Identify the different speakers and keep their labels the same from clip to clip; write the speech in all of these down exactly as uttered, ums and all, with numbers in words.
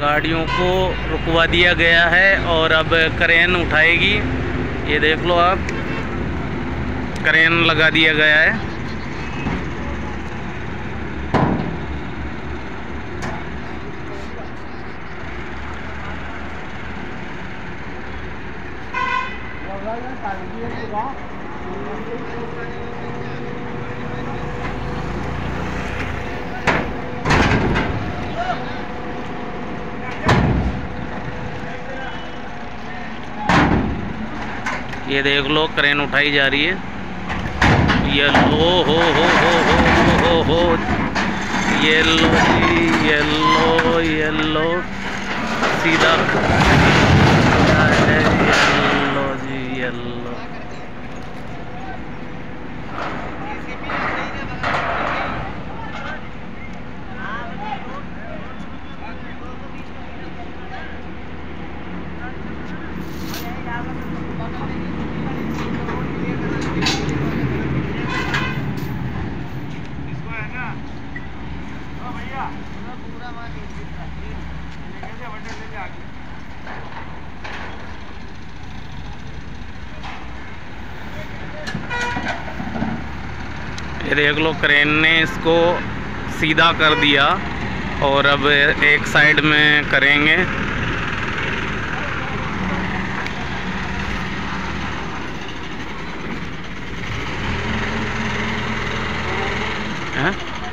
Speaker 1: गाड़ियों को रुकवा दिया गया है और अब क्रेन उठाएगी। ये देख लो आप, क्रेन लगा दिया गया है। ये देख लो क्रेन उठाई जा रही है। ये लो हो हो हो हो हो हो ये लो जी, ये लो ये लो सीधा है, ये लो जी ये लो। ये देख लो क्रेन ने इसको सीधा कर दिया और अब एक साइड में करेंगे। हैं?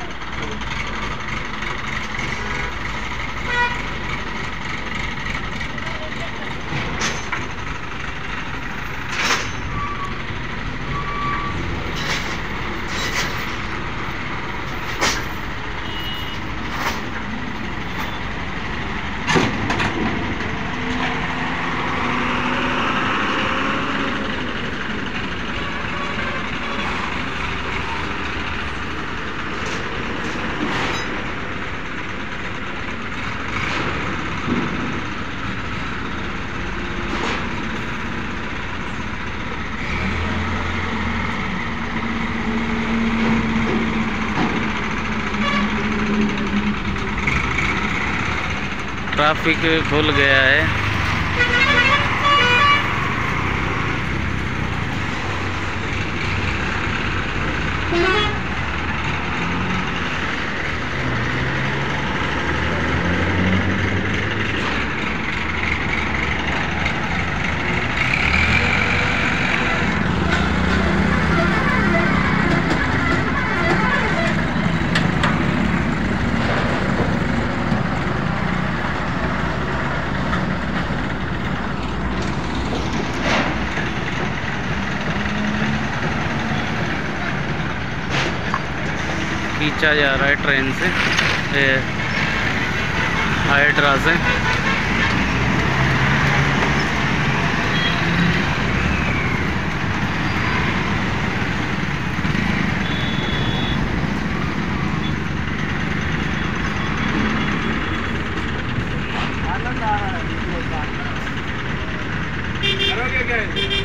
Speaker 1: ट्रैफिक खुल गया है। खींचा जा रहा है ट्रेन से, हाइड्रा से।
Speaker 2: आनंद आ रहा है।